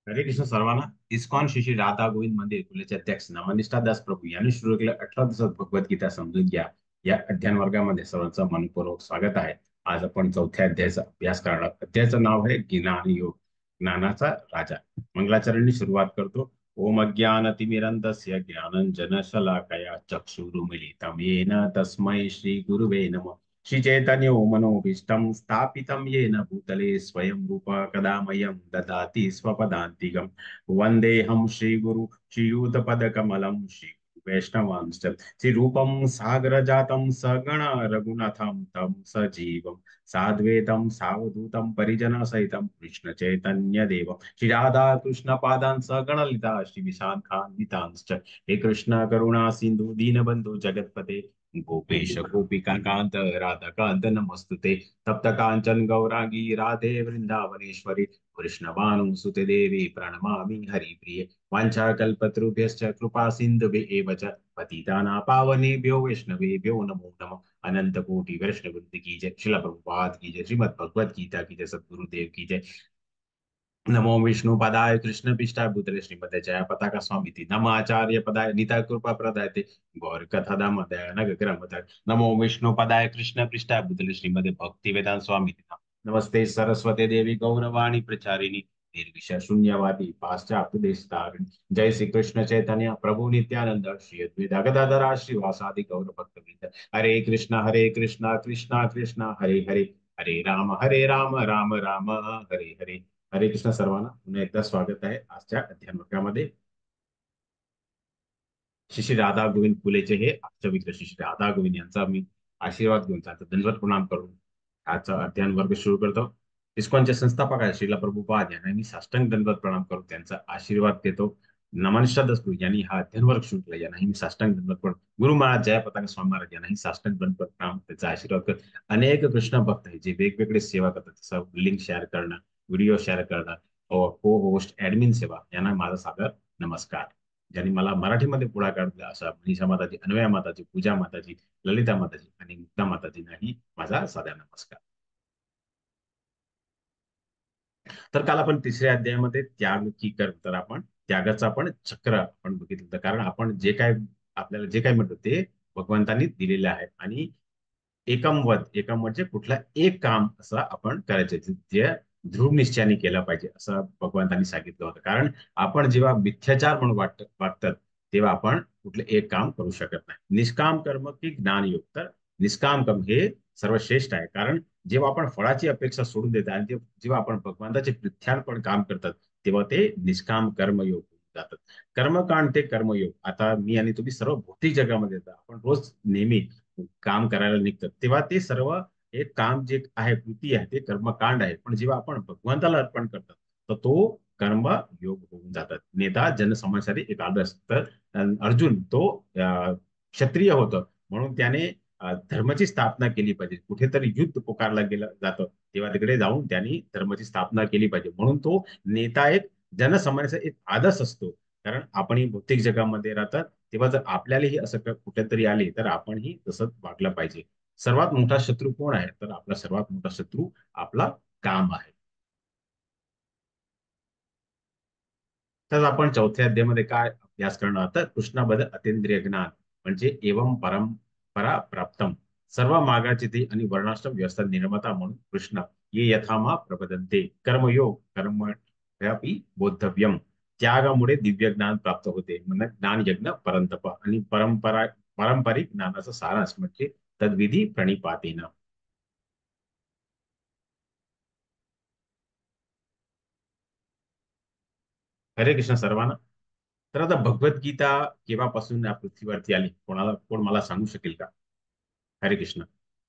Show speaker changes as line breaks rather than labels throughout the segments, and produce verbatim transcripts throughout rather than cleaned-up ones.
हरे कृष्ण सर्वांना. इस्कॉन श्री श्री राधा गोविंद मंदिर कुलेचे अध्यक्ष नामनिष्ठा दास प्रभू यांनी सुरू केलेल्या अठरा दिवसात भगवद्गीता समजून घ्या या अध्ययन वर्गामध्ये सर्वांचं मनपूर्वक स्वागत आहे. आज आपण चौथ्या अध्यायाचा अभ्यास करणार. अध्यायाचं नाव आहे ज्ञान योग, ज्ञानाचा राजा. मंगलाचरणनी सुरुवात करतो. ओम अज्ञानतिमिरन्धस्य ज्ञानञ्जनशलाकया चक्षुरुमिलितं येन तस्मै श्री गुरुवे नमः. श्रीचैतन्यो मनोभीष्टं स्थापितं येन भूतले स्वयं रूप कदा मह्यं ददाति स्वपदान्तिकं. वन्देऽहं श्रीगुरु श्रीयुतपदकमलं श्री वैष्णवांश्च श्रीरूपं सागरजातं सगण रघुनाथं तं सजीवं साद्वैतं सावधूतं परिजनसहितं कृष्णचैतन्यदेवं श्रीराधा कृष्णपादान् सगणलिता श्रीविशाखान्वितांश्च. हे कृष्ण करुणा सिंधु दीनबंधु जगत्पते गोपेश गोपिकांत राधाकांत नमस्तुते. तप्त कांचन गौरांगी राधे वृंदावनेश्वरी कृष्णभानुसुते देवी प्रणमामि हरिप्रिये. वाञ्छाकल्पतरुभ्यश्च कृपा सिन्धुभ्य च पतितानां पावनेभ्यो वैष्णवेभ्यो नमो नमः. अनंत कोटि वैष्णव वृंद की जय. शिला प्रभुपाद की जय. श्रीमद भगवद गीता की जय. सद्गुरुदेव की जय. नमो विष्णु पदाय कृष्ण पिष्टाय भूतले श्रीमते जया पताका स्वामी नम आचार्य पदाय निताय कृपा प्रदाय ते गौर कथा दामोदय नग ग्रमदय. नमो विष्णु पदाय कृष्ण पृष्ठाय भूतले श्रीमते भक्ति वेदांत स्वामी नमस्ते सरस्वती देवी गौरवाणी प्रचारिणी निर्विशा शून्यवादी पाश्चात्य देश तारिणी. जय श्री कृष्ण चैतन्य प्रभु नित्यानंद श्री अद्वैत गदाधर श्रीवासादि गौर भक्त वृंद. हरे कृष्णा हरे कृष्णा कृष्णा कृष्णा हरे हरे हरे राम हरे राम राम राम हरे हरे. हरे कृष्ण सर्वांना पुन्हा एकदा स्वागत आहे आजच्या अध्ययन वर्गामध्ये. श्री श्री राधा गोविंद फुलेचे हे अष्टविग्रह श्री श्री राधा गोविंद यांचा मी आशीर्वाद घेऊन त्यांचा दंडवत प्रणाम करून आजचा अध्ययन वर्ग सुरू करतो. इस्कॉनचे संस्थापक आहे श्रीला प्रभुपाद यांना मी साष्टांग दंडवत प्रणाम करून त्यांचा आशीर्वाद देतो. नमनिष्ठा दसगुरु यांनी हा अध्ययन वर्ग सुरू केला यांनाही मी साष्टांग दंडवत प्रणाम. गुरु महाराज जयपताका स्वामी महाराज यांनाही साष्टांग दंडवत प्रणाम त्यांचा आशीर्वाद करत. अनेक कृष्ण भक्त आहे जे वेगवेगळे सेवा करतात जसं लिंक शेअर करणं, व्हिडिओ शेअर करणं, को होस्ट ऍडमिन सेवा यांना माझा सादर नमस्कार. ज्यांनी मला मराठीमध्ये पुढाकार दिला अशा मनीषा माताजी, अन्वया माताजी, पूजा माताजी, ललिता माताजी आणि मुक्ता माताजींनाही माझा साधा नमस्कार. तर काल आपण तिसऱ्या अध्यायामध्ये त्याग की कर तर आपण त्यागाचं आपण चक्र आपण बघितलं होतं. कारण आपण जे काय आपल्याला जे काय म्हणतो ते भगवंतांनी दिलेले आहे आणि एकमवत एकम म्हणजे कुठला एक काम असं आपण करायचं जे दृढ निश्चयाने केलं पाहिजे असं भगवंतांनी सांगितलं होतं. कारण आपण जेव्हा मिथ्याचार म्हणून वाटत वागतात तेव्हा आपण कुठलं एक काम करू शकत नाही. निष्काम कर्म की ज्ञानयोग. तर निष्काम कर्म हे सर्वश्रेष्ठ आहे. कारण जेव्हा आपण फळाची अपेक्षा सोडून देतात आणि ते जेव्हा आपण भगवंताचे प्रित्यार्पण काम करतात तेव्हा ते निष्काम कर्मयोग जातात. कर्मकांड ते कर्मयोग. आता मी आणि तुम्ही सर्व भौतिक जगामध्ये येतात आपण रोज नेहमी काम करायला निघतात तेव्हा ते सर्व एक काम जे आहे कृती आहे ते कर्मकांड आहे. पण जेव्हा आपण भगवंताला अर्पण करतात तर तो कर्म योग होऊन जातात. नेता जनसमाजासाठी एक आदर्श. तर अर्जुन तो अं, क्षत्रिय होतं म्हणून त्याने अं, धर्माची स्थापना केली पाहिजे. कुठेतरी युद्ध पुकारलं गेलं जातं तेव्हा तिकडे जाऊन त्यांनी धर्माची स्थापना केली पाहिजे. म्हणून तो नेता एक जनसमाजाचा एक आदर्श असतो. कारण आपणही भौतिक जगामध्ये राहतात तेव्हा जर आपल्यालाही असं कुठेतरी आले तर आपणही तसंच वागलं पाहिजे. सर्वात मोठा शत्रू कोण आहे तर आपला सर्वात मोठा शत्रू आपला काम आहे. तर आपण चौथ्या अध्यायामध्ये काय अभ्यास करणार तर कृष्णाबद्दल अतींद्रिय ज्ञान म्हणजे एवं परंपरा प्राप्तम. सर्व मागाची ती आणि वर्णाश्रम व्यवस्था निर्माता म्हणून कृष्ण ये यथामा प्रबदन्ते. कर्मयोग कर्म बोद्धव्यम. त्यागामुळे दिव्य ज्ञान प्राप्त होते म्हणजे ज्ञान यज्ञ परंतप आणि परंपरा पारंपरिक ज्ञानाचा सारांश म्हणजे तद्विधी प्रणिपातेन. हरे कृष्ण सर्वांना. तर आता भगवद्गीता केव्हापासून या पृथ्वीवरती आली कोणाला कोण मला सांगू शकेल का? हरे कृष्ण.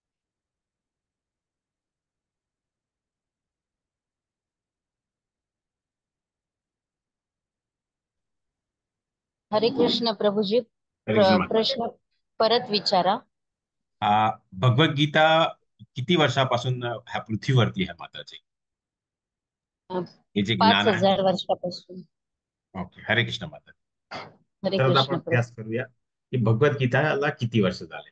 हरे कृष्ण प्रभुजी.
हरे कृष्ण
प्र,
माता.
प्रश्न परत विचारा.
आ, भगवद्गीता किती वर्षापासून ह्या पृथ्वीवरती आहे माताजी?
अ,
हे जे
पाच
ज्ञान आहे.
हजार वर्षापासून.
ओके हरे कृष्ण माता.
हरे
तर आता आपण
कृष्ण प्रभू.
अभ्यास करूया की भगवद्गीताला किती वर्ष झाले.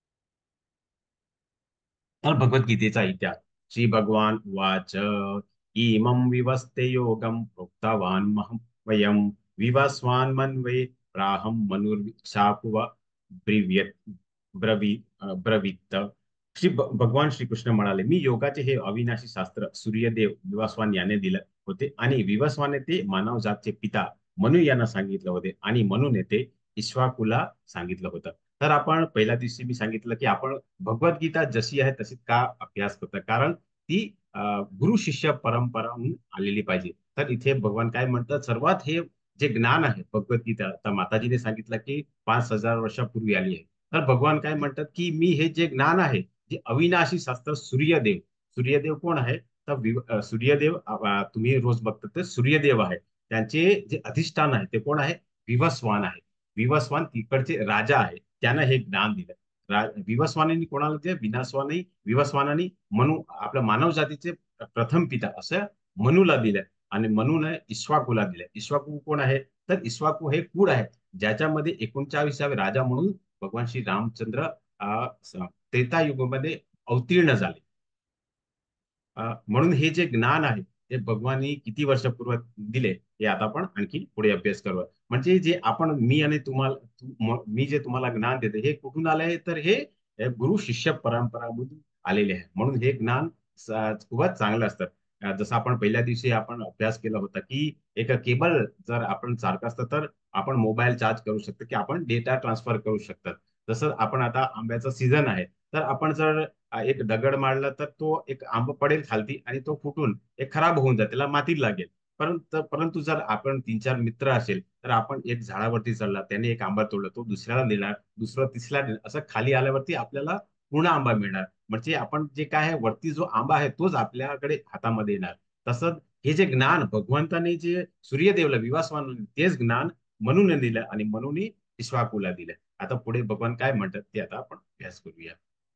तर भगवद्गीतेचा इतिहास. श्री भगवान वाच इमं विवस्ते योगं प्रोक्तवान् महं वयं विवस्वान् मन्वे प्राहं मनुर्शापुव ब्रिव्यत ब्रवी ब्रवीत. श्री भ- भगवान श्रीकृष्ण म्हणाले, मी योगाचे हे अविनाशी शास्त्र सूर्यदेव विवस्वान याने दिले होते आणि विवस्वाने ते मानव जातचे पिता मनु यांना सांगितलं होते आणि म्हणून ते इक्ष्वाकुला सांगितलं होतं. तर आपण पहिल्या दिवशी मी सांगितलं की आपण भगवद्गीता जशी आहे तशी का अभ्यास करतो, कारण ती अं, गुरु शिष्य परंपरा म्हणून आलेली पाहिजे. तर इथे भगवान काय म्हणतात, सर्वात हे जे ज्ञान आहे भगवद्गीता, आता माताजीने सांगितलं की पाच हजार वर्षापूर्वी आली आहे. तर भगवान काय म्हणतात की मी हे जे ज्ञान आहे, जे अविनाशी शास्त्र सूर्यदेव, सूर्यदेव कोण आहे तर वि- अं, सूर्यदेव अं, तुम्ही रोज बघता ते सूर्यदेव आहे. त्यांचे जे अधिष्ठान आहे ते कोण आहे, विवस्वान आहे. विवस्वान तिकडचे राजा आहे, त्यांना हे ज्ञान दिलं. रा- विवस्वानांनी कोणाला दिलं, विनास्वानी विवस्वानांनी मनु आपल्या मानव जातीचे प्रथम पिता असं मनुला दिलं आणि मनुने इक्ष्वाकुला दिलं. इक्ष्वाकू कोण आहे तर इक्ष्वाकू हे कुळ आहे ज्याच्यामध्ये एकोणचाळीसावे राजा म्हणून भगवान श्री रामचंद्र अं, स- त्रेतायुगामध्ये अवतीर्ण झाले. अ, म्हणून हे जे ज्ञान आहे ते भगवाननी किती वर्षापूर्वी दिले हे आता आपण आणखी पुढे अभ्यास करू. म्हणजे जे आपण मी आणि तुम्हाला तू- म- मी जे तुम्हाला ज्ञान देते हे कुठून आले आहे तर हे हे गुरु शिष्य परंपरामधून आलेले आहे. म्हणून हे ज्ञान स- खूपच चांगलं असतं. अ, जसं आपण पहिल्या दिवशी आपण अभ्यास केला होता की एक केबल जर आपण सारखं असतं तर आपण मोबाईल चार्ज करू शकतो की आपण डेटा ट्रान्सफर करू शकतात. जसं आपण आता आंब्याचा सीझन आहे, तर आपण जर अ, एक दगड मारला तर तो एक आंब पडेल खालती आणि तो फुटून एक खराब होऊन जाईल, त्याला माती लागेल. परंतु परंतु जर आपण तीन चार मित्र असेल तर आपण एक झाडावरती चढला, त्याने एक आंबा तोडला, तो दुसऱ्याला देणार, दुसरा तिसऱ्याला देणार, असं खाली आल्यावरती आपल्याला पूर्ण आंबा मिळणार. म्हणजे आपण जे काय आहे वरती जो आंबा आहे तोच आपल्याकडे हातामध्ये येणार. तसंच हे जे ज्ञान भगवंताने जे सूर्यदेवला विवासवान तेच ज्ञान मनूने दिलं आणि मनूने इक्ष्वाकुला दिलं. आता पुढे भगवान काय म्हणतात ते आता आपण अभ्यास करूया.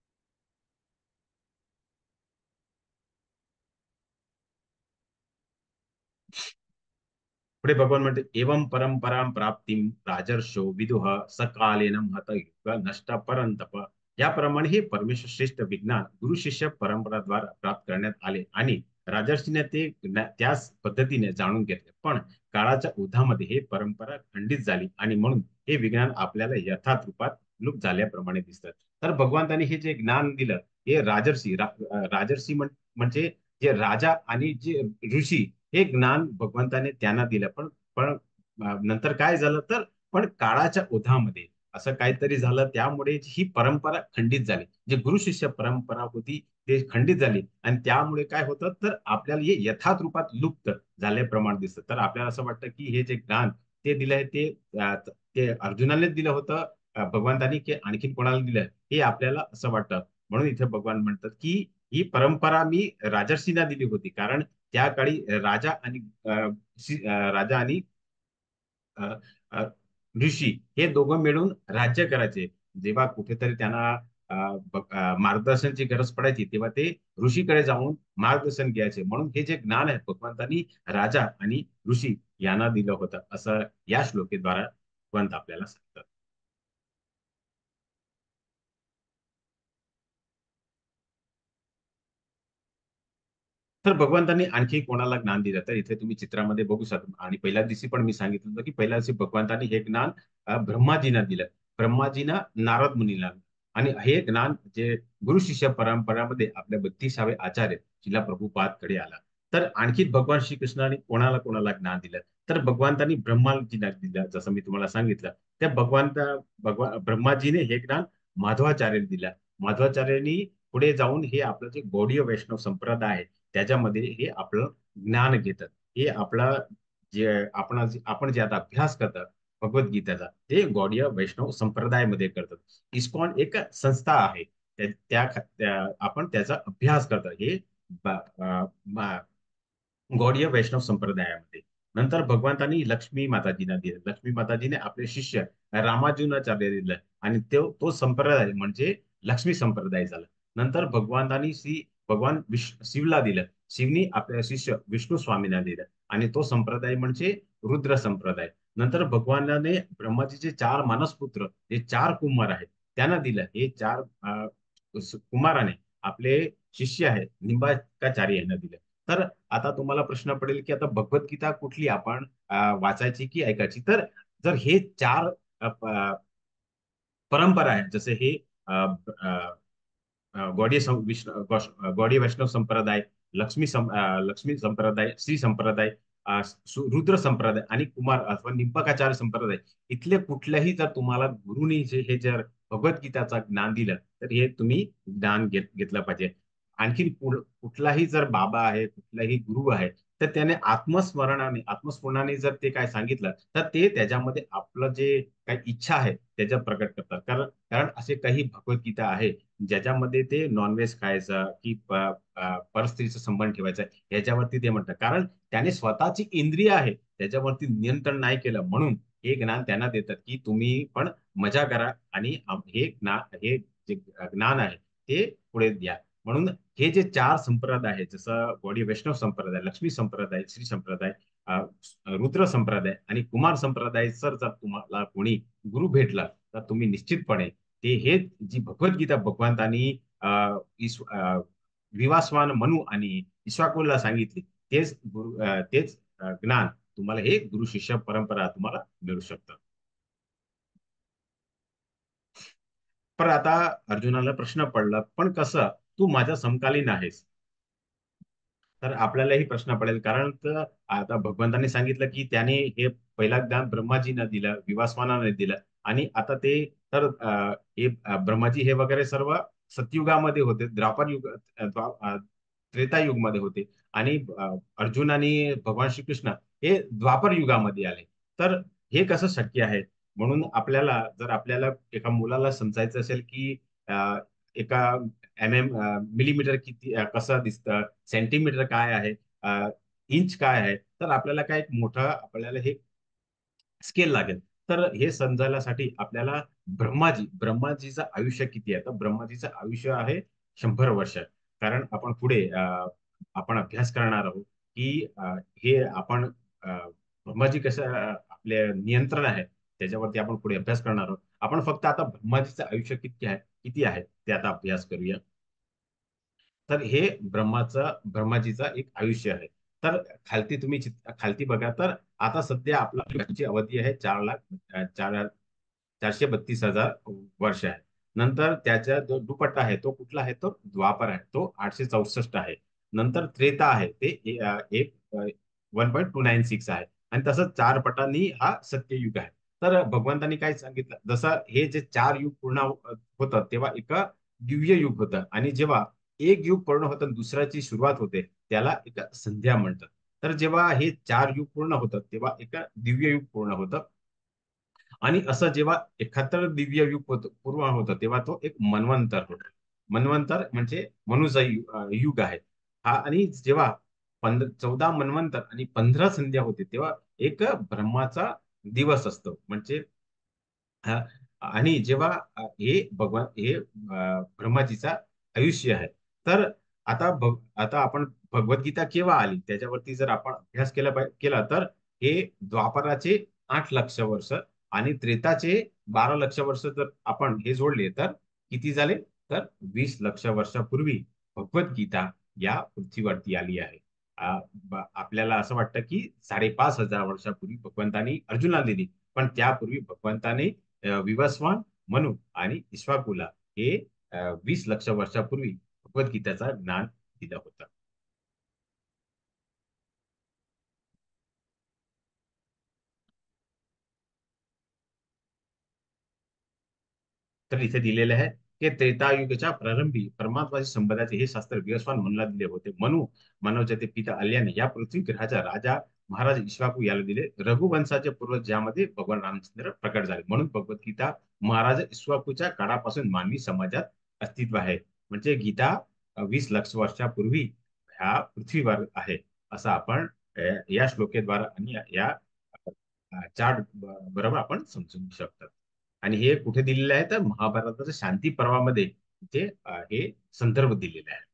पुढे भगवान म्हणते, एवं परंपरां प्राप्तीम राजर्षो विदुह सकालेन महत युग नष्ट परंतप. याप्रमाणे हे परमेश्वर श्रेष्ठ विज्ञान गुरु शिष्य परंपराद्वारा प्राप्त करण्यात आले आणि राजर्षीने ते ज्ञा- त्याच पद्धतीने जाणून घेतले. पण काळाच्या ओघामध्ये हे परंपरा खंडित झाली आणि म्हणून हे विज्ञान आपल्याला यथार्थ रूपात लुप्त झाल्याप्रमाणे दिसतात. तर भगवंतांनी हे जे ज्ञान दिलं हे राजर्षी रा, राजर्षी म्हण- म्हणजे जे राजा आणि जे ऋषी, हे ज्ञान भगवंताने त्यांना दिलं. पण पण अ, नंतर काय झालं तर पण काळाच्या ओघामध्ये असं काहीतरी झालं, त्यामुळे ही परंपरा खंडित झाली. जे गुरु शिष्य परंपरा होती ते खंडित झाली आणि त्यामुळे काय होतं तर आपल्याला हे यथार्थ रूपात लुप्त झाल्याप्रमाणे दिसतं. तर आपल्याला असं वाटतं की हे जे ज्ञान ते दिलंय ते अ, ते अर्जुनानेच दिलं होतं, अ, भगवंतानी की आणखीन कोणाला दिलं हे आपल्याला असं वाटतं. म्हणून इथे भगवान म्हणतात की ही परंपरा मी राजर्षींना दिली होती, कारण त्या काळी राजा आणि अ, शी- अ, राजा आणि अ, अ, ऋषी हे दोघं मिळून राज्य करायचे. जेव्हा कुठेतरी त्यांना अ, ब- अ, मार्गदर्शनाची गरज पडायची तेव्हा ते ऋषीकडे जाऊन मार्गदर्शन घ्यायचे. म्हणून हे जे ज्ञान आहे भगवंतांनी राजा आणि ऋषी यांना दिलं होतं, असं या श्लोकेद्वारा भगवंत आपल्याला सांगतात. तर भगवंतांनी आणखी कोणाला ज्ञान दिलं तर इथे तुम्ही चित्रामध्ये बघू शकता आणि पहिल्या दिवशी पण मी सांगितलं होतं की पहिल्या दिवशी भगवंतांनी हे ज्ञान अ, ब्रह्माजींना दिलं. ब्रह्माजींना नारद मुनीला, आणि हे ज्ञान जे गुरु शिष्य परंपरामध्ये आपल्या बत्तीसावे आचार्य शिला प्रभुपाद कडे आला. तर आणखी भगवान श्रीकृष्णाने कोणाला कोणाला ज्ञान दिलं तर भगवंतांनी ब्रह्माजींना दिलं, जसं मी तुम्हाला सांगितलं. त्या भगवंत भगवान ब्रह्माजीने हे ज्ञान माधवाचार्य दिलं. माधवाचार्यांनी पुढे जाऊन हे आपलं जे गौडीय वैष्णव संप्रदाय आहे त्याच्यामध्ये हे आपलं ज्ञान घेतात. हे आपला जे आपण आपण जे आता अभ्यास करतात भगवद्गीतेचा, ते गौडीय वैष्णव संप्रदायामध्ये करतात. इस्कॉन एक संस्था आहे, त्या त्या त्या- आपण त्याचा अभ्यास करतात हे ब- अ, ब- गौडीय वैष्णव संप्रदायामध्ये. नंतर भगवंतांनी लक्ष्मी माताजींना दिलं. लक्ष्मी माताजीने आपले शिष्य रामानुजाचार्य दिलं आणि तो तो संप्रदाय म्हणजे लक्ष्मी संप्रदाय झाला. नंतर भगवंतांनी श्री भगवान विष्णू शिवला दिलं. शिवनी आपल्या शिष्य विष्णू स्वामींना दिलं आणि तो संप्रदाय म्हणजे रुद्र संप्रदाय. नंतर भगवानाने ब्रह्माजीचे चार मानसपुत्र, जे चार कुमार आहेत, त्यांना दिलं. हे चार अ, कुमाराने आपले शिष्य आहेत निंबार्काचार्य यांना दिलं. तर आता तुम्हाला प्रश्न पडेल की आता भगवद्गीता कुठली आपण अ, वाचायची की ऐकायची. तर जर हे चार अ, प- परंपरा आहेत, जसे हे अ, अ, अ, गौडीय सं- विष्णू गौश- गौडीय वैष्णव संप्रदाय, लक्ष्मी सं, अ, लक्ष्मी संप्रदाय, श्री संप्रदाय, अ, सु- रुद्र संप्रदाय आणि कुमार अथवा निंबकाचार्य संप्रदाय, इथले कुठल्याही जर तुम्हाला गुरुनी जे हे जर भगवद्गीताचं ज्ञान दिलं, तर हे तुम्ही ज्ञान घेत घेतलं पाहिजे. आणखी कुठलाही जर बाबा आहे, कुठलाही गुरु आहे, तर त्याने आत्मस्मरणाने आत्मस्फुरणाने जर ते काय सांगितलं, तर ते त्याच्यामध्ये आपलं जे काही इच्छा आहे त्याच्या प्रकट करतात. कारण कारण असे काही भगवद्गीता आहे ज्याच्यामध्ये ते नॉनव्हेज खायचं की प- अ, परस्त्रीचा संबंध ठेवायचा याच्यावरती ते म्हणतात. कारण त्याने स्वतःची इंद्रिय आहे त्याच्यावरती नियंत्रण नाही केलं, म्हणून हे ज्ञान त्यांना देतात की तुम्ही पण मजा करा आणि आम- हे ज्ञान हे जे ज्ञान आहे ते पुढे द्या. म्हणून हे जे चार संप्रदाय आहेत, जसं गौडी वैष्णव संप्रदाय, लक्ष्मी संप्रदाय, श्री संप्रदाय, अ, रुद्र संप्रदाय आणि कुमार संप्रदाय, जर जर तुम्हाला कोणी गुरु भेटला तर तुम्ही निश्चितपणे ते हे जी भगवद्गीता भगवंतांनी अ, इस अ, विवासवान मनू आणि इश्वाकूला सांगितली, तेच गुरु अ, तेच अ, ज्ञान तुम्हाला हे गुरु शिष्य परंपरा तुम्हाला मिळू शकतं. पण आता अर्जुनाला प्रश्न पडला, पण कसं, तू माझा समकालीन आहेस. तर आपल्यालाही प्रश्न पडेल, कारण तर आता भगवंतांनी सांगितलं की त्याने हे पहिला ज्ञान ब्रह्माजीनं दिलं, विवासवानाने दिलं, आणि आता ते तर अ, हे अ, ब्रह्माजी हे वगैरे सर्व सतयुगामध्ये होते, द्वापर युग अ, द्वा- अ, त्रेतायुगमध्ये होते, आणि अ, अर्जुन आणि भगवान श्रीकृष्ण हे द्वापर युगामध्ये आले. तर हे कसं शक्य आहे? म्हणून आपल्याला जर आपल्याला एका मुलाला समजायचं असेल की अ, एका एम एम मिलीमीटर किती अ, कसं दिसतं, सेंटीमीटर काय आहे, अ, इंच काय आहे, तर आपल्याला काय एक मोठं आपल्याला हे स्केल लागेल. तर हे समजायसाठी आपल्याला ब्रह्माजी ब्रह्माजीचं आयुष्य किती आहे, तर ब्रह्माजीचं आयुष्य आहे शंभर वर्ष. कारण आपण पुढे अ, आपण अभ्यास करणार आहोत की अ, हे आपण अ, ब्रह्माजी कसं अ, आपले नियंत्रण आहे त्याच्यावरती आपण पुढे अभ्यास करणार आहोत. आपण फक्त आता ब्रह्माजीचं आयुष्य किती आहे किती आहे ते आता अभ्यास करूया. तर हे ब्रह्माचं ब्रह्माजीचा एक आयुष्य आहे. तर खालती तुम्ही चित- खालती बघा, तर आता सध्या आपला आयुष्याची अवधी आहे चार लाख, अ, चार चारशे बत्तीस हजार वर्ष आहे. नंतर त्याचा जो दुपट्टा आहे तो कुठला आहे, तो द्वापर आहे, तो आठशे चौसष्ट आहे. नंतर त्रेता आहे ते ए- अ, एक one point two nine six आहे. आणि तसंच चार पटांनी हा सत्ययुग आहे. तर भगवंतांनी काय सांगितलं, जसं हे जे चार युग पूर्ण होतं तेव्हा एक दिव्य युग होतं, आणि जेव्हा एक युग पूर्ण होतं आणि दुसऱ्याची सुरुवात होते त्याला एक संध्या म्हणतात. तर जेव्हा हे चार युग पूर्ण होतं तेव्हा एक दिव्य युग पूर्ण होतं. आणि असं जेव्हा एकाहत्तर दिव्य युग होत पूर्ण होतं तेव्हा तो एक मन्वंतर होतो. मन्वंतर म्हणजे मनुजा यु- अं, युग आहे हा. आणि जेव्हा पंध चौदा मन्वंतर आणि पंधरा संध्या होते तेव्हा एक ब्रह्माचा दिवस असतो, म्हणजे हा. आणि जेव्हा अ, हे भगवान हे अ, ब्रह्माजीचा आयुष्य आहे. तर आता भग आता आपण भगवद्गीता केव्हा आली त्याच्यावरती जर आपण अभ्यास केला पाहि- केला, तर हे द्वापराचे आठ लक्ष वर्ष, आणि त्रेताचे बारा लक्ष वर्ष, जर आपण हे जोडले तर किती झाले, तर वीस लक्ष वर्षापूर्वी भगवद्गीता या पृथ्वीवरती आली आहे. आ, ब- आपल्याला असं वाटतं की साडेपाच हजार वर्षापूर्वी भगवंतानी अर्जुनाला दिली, पण त्यापूर्वी भगवंताने अ, विवस्वान, मनु आणि इक्ष्वाकुला हे अ, वीस लक्ष वर्षापूर्वी भगवद्गीतेचं ज्ञान दिलं होतं. तर इथे दिलेले आहे की त्रेतायुगाच्या प्रारंभी परमात्माशी संबंधाचे हे शास्त्र विवस्वान मनुला दिले होते. मनु मानवच्या ते पिता आल्याने या पृथ्वी ग्रहाचा राजा महाराज इक्ष्वाकू याला दिले. रघुवंशाचे पूर्वज ज्यामध्ये भगवान रामचंद्र प्रकट झाले, म्हणून भगवद्गीता महाराज इक्ष्वाकूच्या काळापासून मानवी समाजात अस्तित्व आहे. म्हणजे गीता अ, वीस लक्ष वर्षापूर्वी ह्या पृथ्वीवर आहे, असं आपण अ, या श्लोकेद्वारा आणि या या, अ, चार्ट बरोबर आपण समजून शकतो. आणि हे कुठे दिलेले आहे, तर महाभारताच्या शांती पर्वामध्ये इथे अ, हे संदर्भ दिलेले आहे.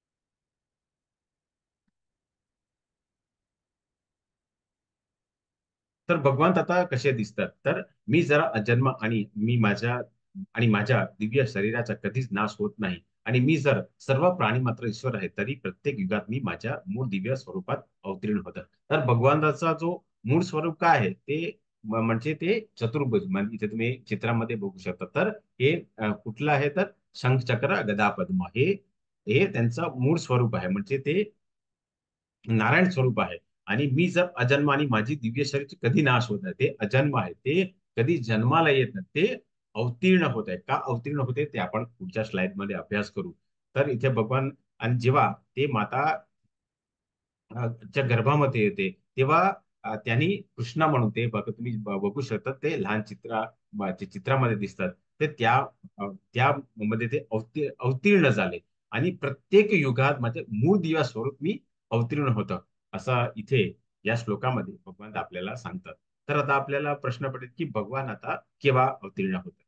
तर भगवंत आता कसे दिसतात, तर मी जरा अजन्म, आणि मी माझ्या आणि माझ्या दिव्य शरीराचा कधीच नाश होत नाही, आणि मी जर सर्व प्राणी मात्र ईश्वर आहे तरी प्रत्येक युगात मी माझ्या मूळ दिव्य स्वरूपात अवतीर्ण होतं. तर भगवंताचा जो मूळ स्वरूप काय आहे ते म- म्हणजे ते चतुर्भुज, म्हणजे इथे तुम्ही चित्रामध्ये बघू शकता. तर हे अ, कुठलं आहे तर शंख चक्र गदा पद्म हे हे त्यांचं मूळ स्वरूप आहे, म्हणजे ते नारायण स्वरूप आहे. आणि मी जर अजन्म आणि माझी दिव्य शरीर कधी नाश होत नाही, ते अजन्म आहे, ते कधी जन्माला येत नाही, ते अवतीर्ण होत आहे. का अवतीर्ण होते ते आपण पुढच्या स्लाइड मध्ये अभ्यास करू. तर इथे भगवान, आणि जेव्हा ते माता अ, च्या गर्भामध्ये येते तेव्हा अ, त्यांनी कृष्णा म्हणून ते बघ तुम्ही ब- बघू शकता, ते लहान चित्रा ब- ते चित्रामध्ये दिसतात. ते त्या अ, त्या मध्ये ते अवती अवतीर्ण झाले आणि प्रत्येक युगात माझे मूळ दिव्य स्वरूप मी अवतीर्ण होतं, असं इथे या श्लोकामध्ये भगवान आपल्याला सांगतात. तर आता आपल्याला प्रश्न पडेल की भगवान आता केव्हा अवतीर्ण होतात.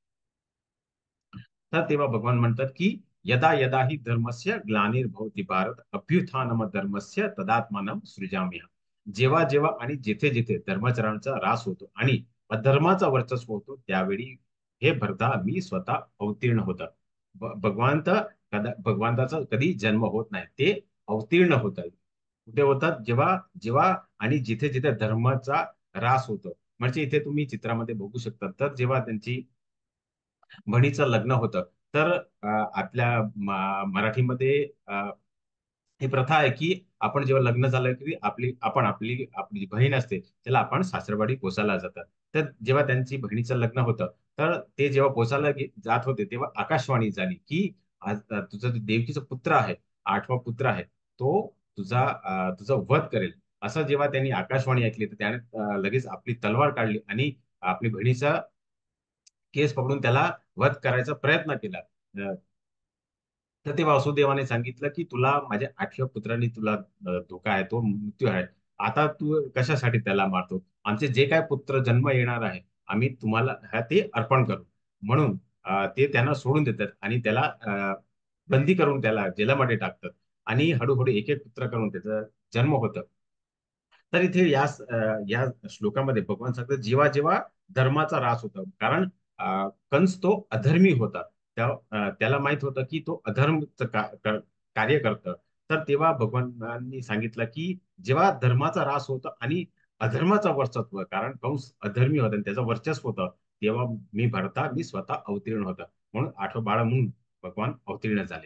तर तेव्हा भगवान म्हणतात की यदा यदा ही धर्मस्य ग्लानिर्भवति भारत अभ्युत्थानम धर्मस्य तदात्मानं सृजाम्यहम्. जेव्हा जेव्हा आणि जिथे जिथे धर्माचरणाचा ऱ्हास होतो आणि अधर्माचा वर्चस्व होतो त्यावेळी हे भरता मी स्वतः अवतीर्ण होतात. भ- भगवंत कदा भगवंताचा कधी जन्म होत नाही, ते अवतीर्ण होतात. कुठे होतात? जेव्हा जेव्हा आणि जिथे जिथे धर्माचा ऱ्हास होतो. म्हणजे इथे तुम्ही चित्रामध्ये बघू शकता, तर जेव्हा त्यांची बहिणीचं लग्न होतं, तर अ, आपल्या म- मराठीमध्ये अ, ही प्रथा आहे की आपण जेव्हा लग्न झालं की आपली आपण आपली आपली बहीण असते त्याला आपण सासरवाडी पोसायला जातात. तर जेव्हा त्यांची बहिणीचं लग्न होतं, तर ते जेव्हा पोसायला गे- जात होते तेव्हा आकाशवाणी झाली की आज अ, तुझा जो देवकीचा पुत्र आहे, आठवा पुत्र आहे, तो तुझा अ, तुझा वध करेल. असं जेव्हा त्यांनी आकाशवाणी ऐकली तर त्याने अ, लगेच आपली तलवार काढली आणि आपली बहिणीचा केस पकडून त्याला वध करायचा प्रयत्न केला. अ, तर ते वासुदेवाने सांगितलं की तुला माझ्या आठव्या पुत्राने तुला अ, धोका आहे, तो मृत्यू आहे. आता तू कशासाठी त्याला मारतो? आमचे जे काय पुत्र जन्म येणार आहे आम्ही तुम्हाला हा ते अर्पण करू. म्हणून अ, ते त्यांना सोडून देतात आणि त्याला अ, बंदी करून त्याला जेलामध्ये टाकतात आणि हळूहळू एक एक पुत्र करून त्याचा जन्म होतं. तर इथे या अ, या श्लोकामध्ये भगवान सांगतात जेव्हा जेव्हा धर्माचा ऱ्हास होता, कारण अ, कंस तो अधर्मी होता. त्या अ, त्याला माहित होतं की तो अधर्मचं का, कर- कार्य करतं. तर तेव्हा भगवानांनी सांगितलं की जेव्हा धर्माचा ऱ्हास होता आणि अधर्माचा वर्चस्व, कारण कंस अधर्मी होता आणि त्याचं वर्चस्व होतं, तेव्हा मी भरता मी स्वतः अवतीर्ण होता. म्हणून आठवं बाळ म्हणून भगवान अवतीर्ण झाले.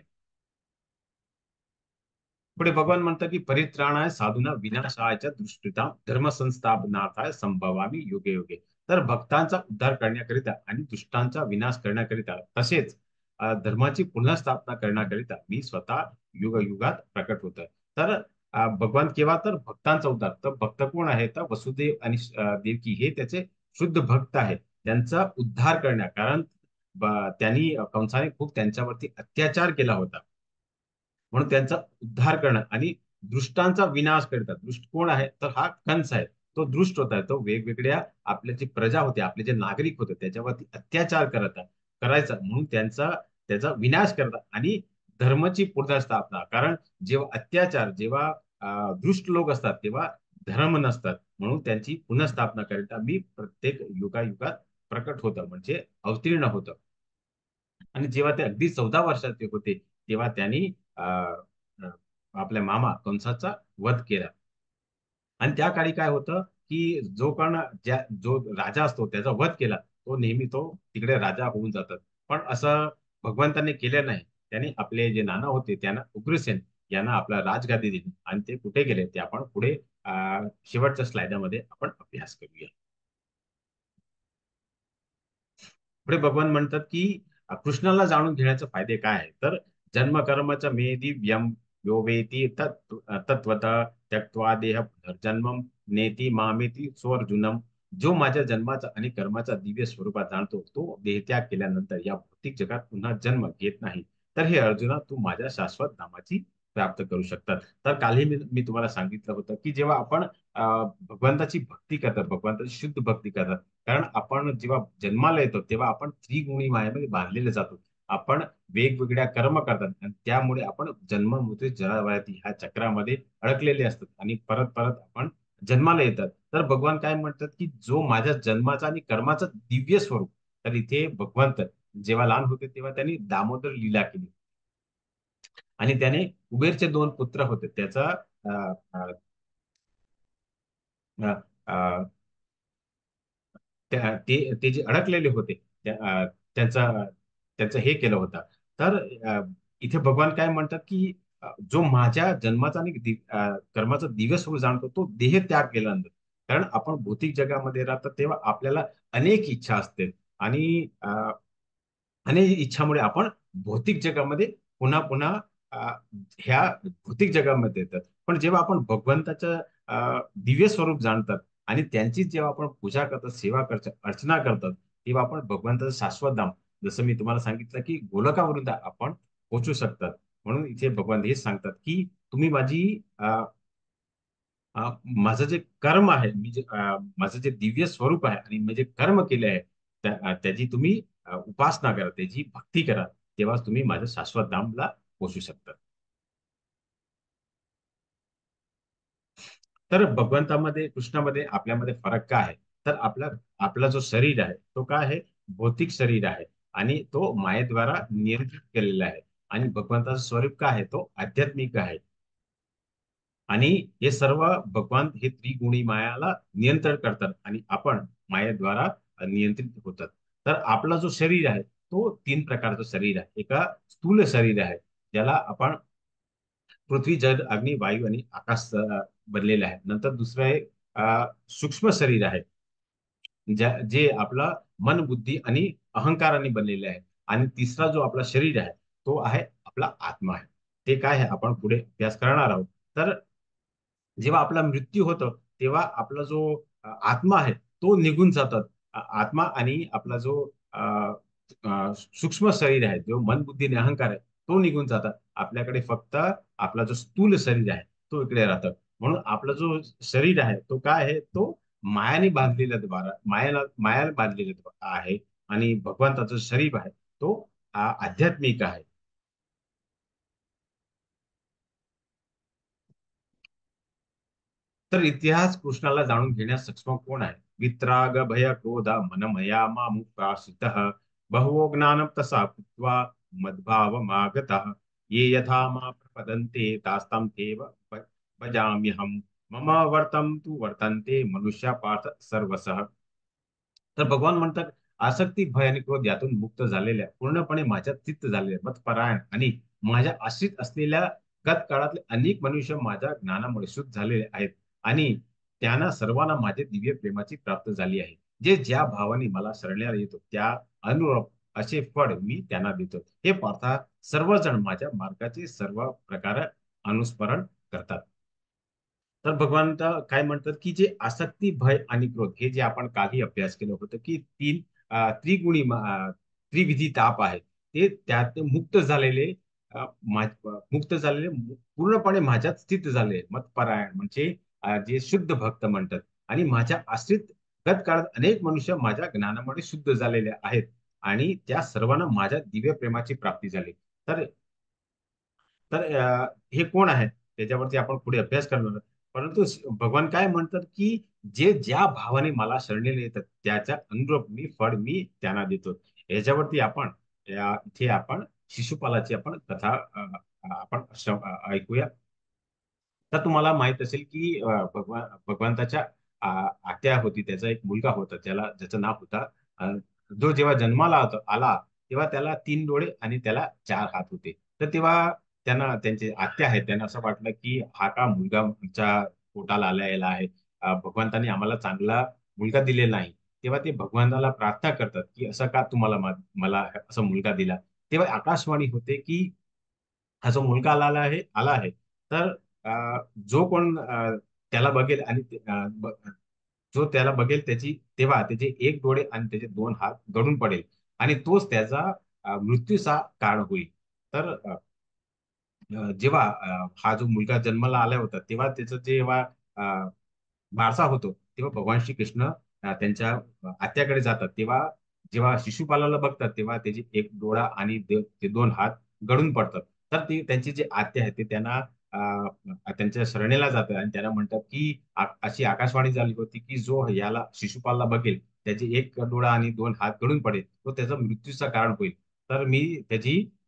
पुढे भगवान म्हणतात की परित्राणाय साधूना विनाशाच्या दृष्टीता धर्म संस्थापनार्थाय संभवामी योगे योगे. तर भक्तांचा उद्धार करण्याकरिता आणि दुष्टांचा विनाश करण्याकरिता तसेच अ, धर्माची पुन्हा स्थापना करण्याकरिता मी स्वतः युग युगात प्रकट होत आहे. तर अ, भगवान केव्हा तर भक्तांचा उद्धार. तर भक्त कोण आहे तर वसुदेव आणि अ, देवकी हे त्याचे शुद्ध भक्त आहेत, त्यांचा उद्धार करण्या, कारण ब- त्यांनी अ, कंसाने खूप त्यांच्यावरती अत्याचार केला होता. म्हणून त्यांचा उद्धार करणं आणि दृष्टांचा विनाश करतात. दृष्ट कोण आहे तर हा कंस आहे. तो दृष्ट होता, तो वेगवेगळ्या आपल्या जी प्रजा होते, आपले जे नागरिक होते त्याच्यावरती अत्याचार करत करायचा, म्हणून त्यांचा त्याचा विनाश करतात आणि धर्माची पुनर्स्थापना. कारण जेव्हा अत्याचार, जेव्हा अं, दुष्ट लोक असतात तेव्हा धर्म नसतात, म्हणून त्यांची पुनर्स्थापना करता मी प्रत्येक युगायुगात प्रकट होतं, म्हणजे अवतीर्ण होतं. आणि जेव्हा ते अगदी चौदा वर्षाचे होते तेव्हा त्यांनी अ, अ, आपल्या मामा कंसाचा वध केला. आणि त्या काळी काय होतं की जो पण ज्या जो राजा असतो त्याचा वध केला तो नेहमी तो तिकडे राजा होऊन जातात. पण असं भगवंतांनी केलं नाही. त्यांनी आपले जे नाना होते त्यांना उग्रसेन यांना आपला राजगादी दिली आणि ते कुठे गेले ते आपण पुढे अ, शेवटच्या स्लाइडमध्ये आपण अभ्यास करूया. पुढे भगवान म्हणतात की अ, कृष्णाला जाणून घेण्याचे फायदे काय आहे तर जन्म कर्मच मेधी व्यम यो वेती तत् तत्वत त्यक्त्वा देह जन्मम नेती मामेती सोर्जुनम. जो माझ्या जन्माचा आणि कर्माचा दिव्य स्वरूपात जाणतो तो देहत्याग केल्यानंतर या भौतिक जगात पुन्हा जन्म घेत नाही. तर हे अर्जुना तू माझ्या शाश्वत नामाची प्राप्त करू शकतात. तर कालही मी मी तुम्हाला सांगितलं होतं की जेव्हा आपण अ, भगवंताची भक्ती करतात, भगवंताची शुद्ध भक्ती करतात, कारण आपण जेव्हा जन्माला येतो तेव्हा आपण त्रिगुणी मायेमध्ये बांधलेले जातो. आपण वेगवेगळ्या कर्म करतात आणि त्यामुळे आपण जन्म मृत्यू जरावयाती ह्या चक्रामध्ये अडकलेले असतात आणि परत परत आपण जन्माला येतात. तर भगवान काय म्हणतात की जो माझ्या जन्माचा आणि कर्माचा दिव्य स्वरूप, तर इथे भगवंत जेव्हा लहान होते तेव्हा त्यांनी दामोदर लीला केली. आणि त्याने कुबेरचे दोन पुत्र होते त्याचा अ, अ, अ, अ, त्या- ते ते जे अडकलेले होते त्या- अ, त्यांचा त्यांचं हे केलं होतं. तर अ, इथे भगवान काय म्हणतात की अ, जो माझ्या जन्माचा आणि दि- अ, कर्माचा दिव्य स्वरूप जाणतो तो देह त्याग केल्यानंतर, कारण आपण भौतिक जगामध्ये राहतो तेव्हा आपल्याला अनेक इच्छा असते आणि अ, अनेक इच्छामुळे आपण भौतिक जगामध्ये पुन्हा पुन्हा अ, ह्या भौतिक जगामध्ये येतात. पण जेव्हा आपण भगवंताचं अ, दिव्य स्वरूप जाणतात आणि त्यांची जेव्हा आपण पूजा करतात, सेवा करतात, अर्चना करतात, तेव्हा आपण भगवंताचं शाश्वत धाम, जसं मी तुम्हाला सांगितलं की गोलकावरून आपण पोहोचू शकतात. म्हणून इथे भगवान हेच सांगतात की तुम्ही माझी अ, अ, माझं जे कर्म आहे, मी जे अ, माझं जे दिव्य स्वरूप आहे आणि मी जे कर्म केले आहे त्या- अ, त्याची तुम्ही अ, उपासना करा, त्याची भक्ती करा, तेव्हाच तुम्ही माझ्या शाश्वत धामला पोहोचू शकता. तर भगवंतामध्ये कृष्णामध्ये आपल्यामध्ये फरक काय आहे? तर आपला आपला जो शरीर आहे तो काय आहे? भौतिक शरीर आहे आणि तो मायेद्वारा नियंत्रित केलेला आहे. आणि भगवंताचं स्वरूप काय आहे? तो आध्यात्मिक आहे. आणि हे सर्व भगवान हे त्रिगुणी मायाला नियंत्रण करतात आणि आपण मायेद्वारा नियंत्रित होतात. तर आपला जो शरीर आहे तो तीन प्रकारचं शरीर आहे. एका स्थूल शरीर आहे ज्याला आपण पृथ्वी, जल, अग्नी, वायू आणि आकाश अ, बनलेलं आहे. नंतर दुसरं आहे अ, सूक्ष्म शरीर आहे, ज्या जे आपला मन, बुद्धी आणि अहंकाराने बनलेले आहे. आणि तिसरा जो आपला शरीर आहे तो आहे आपला आत्मा आहे. ते काय आहे आपण पुढे अभ्यास करणार आहोत. तर जेव्हा आपला मृत्यू होतो तेव्हा आपला जो अ, आत्मा आहे तो निघून जातात. आ- आत्मा आणि आपला जो अ, अ, सूक्ष्म शरीर आहे, जो मन, बुद्धी आणि अहंकार आहे, तो निघून जातात. आपल्याकडे फक्त आपला जो स्थूल शरीर आहे तो इकडे राहतात. म्हणून आपला जो शरीर आहे तो काय आहे? तो मायाने बांधलेला द्वारा मायाला मायाला बांधलेला द्वा- आहे. आणि भगवंताचं शरीर आहे तो अ, आध्यात्मिक आहे. तर इतिहास कृष्णाला जाणून घेण्यास सक्षम कोण आहे? वित्राग भय क्रोध मनमया मामुपाश्रित बहुवो ज्ञान तसा कृत्वा मद्भाव मागतः ये यथा मा प्रपदन्ते तास्तां तेव भ- भजाम्यहम् मम वर्तं तु वर्तन्ते मनुष्य पार्थ सर्वसः. तर भगवान म्हणतात आसक्ती, भय आणि क्रोध यातून मुक्त झालेल्या, पूर्णपणे माझ्यात चित्त झालेल्या, मतपरायण आणि माझ्या आश्रित असलेल्या गत काळातले अनेक मनुष्य माझ्या ज्ञानामुळे शुद्ध झालेले आहेत आणि त्यांना सर्वांना माझे दिव्य प्रेमाची प्राप्त झाली आहे. जे ज्या भावाने मला शरण्याला येतो त्या अनुरूप असे फळ मी त्यांना देतो. हे पार्था, सर्वजण माझ्या मार्गाचे सर्व प्रकार अनुस्मरण करतात. तर भगवंत काय म्हणतात की जे आसक्ती, भय आणि क्रोध हे जे आपण काही अभ्यास केलं होतं की तीन अ, त्रिगुणी म- अ, त्रिविधी ताप आहे, ते त्यात मुक्त झालेले, अ, मा- मुक्त झालेले, मु- पूर्णपणे माझ्यात स्थित झाले मतपरायण म्हणजे अ, जे शुद्ध भक्त म्हणतात. आणि माझ्या आश्रित गत काळात अनेक मनुष्य माझ्या ज्ञानामुळे शुद्ध झालेले आहेत आणि त्या सर्वांना माझ्या दिव्य प्रेमाची प्राप्ती झाली. तर तर अ, हे कोण आहेत त्याच्यावरती आपण पुढे अभ्यास करणार आहोत. परंतु स- भगवान काय म्हणतात की जे ज्या भावाने मला शरणेला येतात त्याच्या अनुरूप मी फळ मी त्यांना देतो. याच्यावरती आपण या इथे आपण शिशुपालाची आपण कथा अ, आपण श्रव- अ, ऐकूया. तर तुम्हाला माहित असेल की अ, भगवान भगवंताच्या आ, आत्या होती, त्याचा एक मुलगा होता ज्याला ज्याचं नाव होता अ, जो जेव्हा जन्माला होता आला तेव्हा त्याला तीन डोळे आणि त्याला चार हात होते. तर तेव्हा त्यांना त्यांचे आत्या आहेत त्यांना असं वाटलं की हा का मुलगा आमच्या पोटाला आलेला आहे. अ, भगवंताने आम्हाला चांगला मुलगा दिलेला नाही. तेव्हा ते भगवंताला प्रार्थना करतात की असं का तुम्हाला मा- मला असा मुलगा दिला. तेव्हा आकाशवाणी होते की हा जो मुलगा आला आहे आला आहे तर अ, जो कोण अ, त्याला बघेल आणि ते- अ, ब- जो त्याला बघेल त्याची तेव्हा त्याचे एक डोळे आणि त्याचे दोन हात गळून पडेल आणि तोच त्याचा अ, मृत्यूचा कारण होईल. तर अ, अ, जेव्हा अ, हा जो मुलगा जन्माला आला होता तेव्हा त्याचं जेव्हा अ, बारसा होतो तेव्हा भगवान श्रीकृष्ण अ, त्यांच्या आत्याकडे जातात. तेव्हा जेव्हा शिशुपालाला बघतात तेव्हा त्याची एक डोळा आणि दे- ते दोन हात गळून पडतात. तर ते त्यांची जे आत्या आहे ते त्यांना अ, त्यांच्या शरणेला जातात आणि त्यांना म्हणतात की आ- अशी आकाशवाणी झाली होती की जो याला शिशुपालला बघेल त्याचे एक डोळा आणि दोन हात गळून पडेल तो त्याचा मृत्यूचं कारण होईल. तर मी त्याची